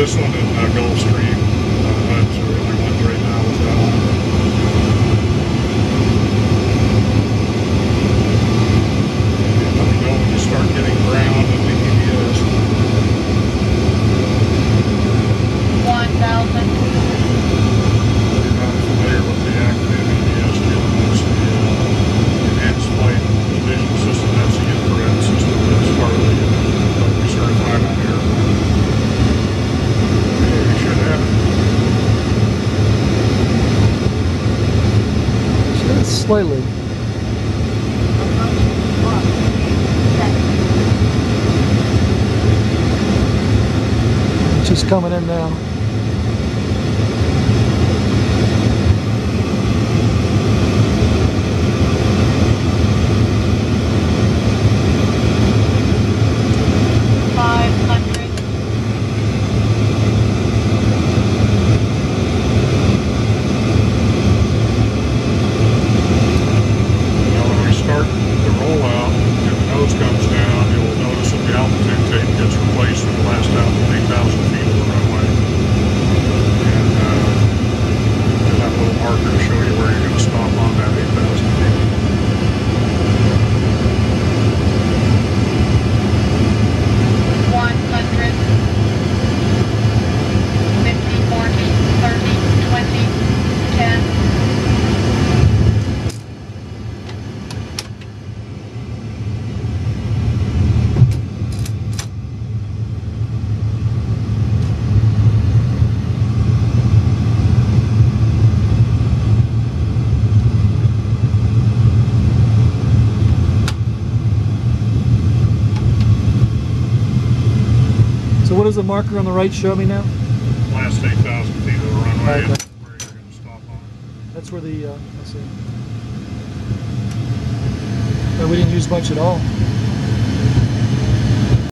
this one in Gulfstream. That's the only ones right now with that one. Let me know when you start getting ground in the EFVS. 1,000. You're not familiar with the active EFVS, Jim. That's the enhanced flight vision system. That's the infrared system. That's part of the we certified on here. Yeah, you should have it. Just slightly. It's just coming in now. So what does the marker on the right show me now? Last 8,000 feet of the runway. Okay. Where you're going to stop on. That's where the, I see. But we didn't use much at all.